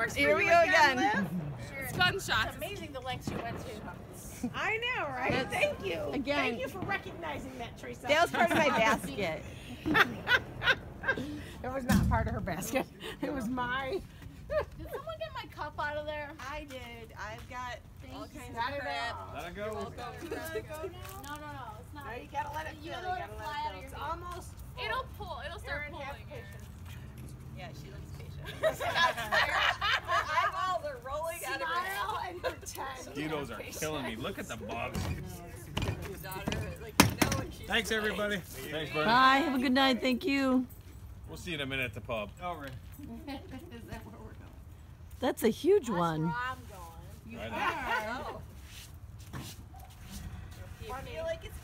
works for Here we you go again, again. Liv? It's gunshots. It's amazing the lengths you went to. I know, right? That's- Thank you. again. Thank you for recognizing that, Teresa. That was part of my basket. It was not part of her basket. It was my. Did someone get my cup out of there? I did. I've got all kinds Got of it crap. all. Let it go. Let it go now? No, it's not. No, you gotta let it You fill. gotta let it gotta fly let out of it your fill. It's hand. almost full. It'll pull. It'll start Erin, have pulling. patience. Yeah, she looks patient. Her eyeballs are rolling out of her head. Smile and pretend. Mosquitoes are killing me. Look at the bugs. Your daughter, like, you know when she's Thanks, everybody. Thanks, Bernie. Bye. Have a good night. Thank you. We'll see you in a minute at the pub. Is Over. that where we're going? That's a huge one. That's where I'm going. Right on. Oh. Do you feel like it's